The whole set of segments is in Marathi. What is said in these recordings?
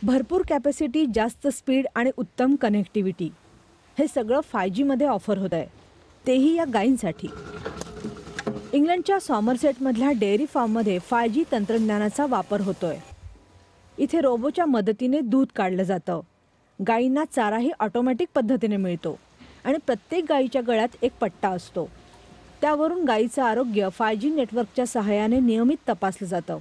भरपूर कॅपॅसिटी, जास्त स्पीड आणि उत्तम कनेक्टिव्हिटी हे सगळं 5G मध्ये ऑफर होत आहे, तेही या गायींसाठी. इंग्लंडच्या सॉमरसेटमधल्या डेअरी फार्ममध्ये 5G तंत्रज्ञानाचा वापर होतोय. इथे रोबोच्या मदतीने दूध काढलं जातं. गायींना चाराही ऑटोमॅटिक पद्धतीने मिळतो आणि प्रत्येक गायीच्या गळ्यात एक पट्टा असतो. त्यावरून गायीचं आरोग्य 5G नेटवर्कच्या सहाय्याने नियमित तपासलं जातं.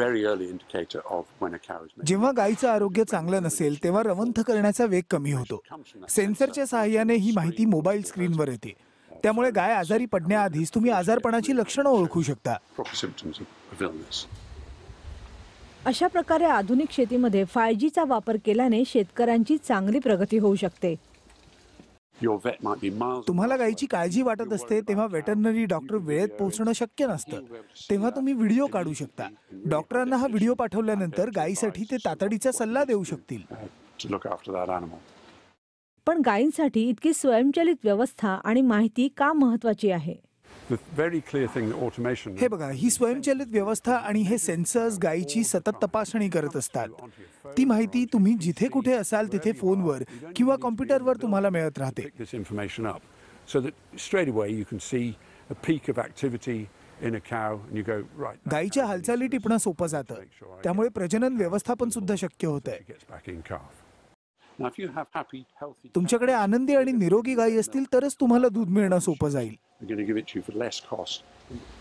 जेव्हा गायीचं आरोग्य चांगलं नसेल तेव्हा रवंथ करण्याचा वेग कमी होतो. सेन्सरच्या सहाय्याने ही माहिती मोबाईल स्क्रीनवर येते. त्यामुळे गाय आजारी पडण्याआधीच तुम्ही आजारपणाची लक्षणं ओळखू शकता. अशा प्रकारे आधुनिक शेतीमध्ये 5Gचा वापर केल्याने शेतकऱ्यांची चांगली प्रगती होऊ शकते. तुम्हाला गायीची काळजी वाटत असते तेव्हा वेटरनरी डॉक्टर वेळेत पोहोचणं शक्य नसतं. तेव्हा तुम्ही व्हिडिओ काढू शकता. डॉक्टरांना हा व्हिडिओ पाठवल्यानंतर गायीसाठी ते तातडीचा सल्ला देऊ शकतील. पण गायींसाठी इतकी स्वयंचलित व्यवस्था आणि माहिती का महत्त्वाची आहे? हे बघा, ही स्वयंचलित व्यवस्था आणि हे सेन्सर्स गायीची सतत तपासणी करत असतात. ती माहिती तुम्ही जिथे कुठे असाल तिथे फोनवर किंवा कॉम्प्युटरवर तुम्हाला मिळत राहते. गायीच्या हालचाली टिपणं सोपं जातं. त्यामुळे प्रजनन व्यवस्थापन सुद्धा शक्य होतंय. तुमच्याकडे आनंदी आणि निरोगी गायी असतील तरच तुम्हाला दूध मिळणं सोपं जाईल.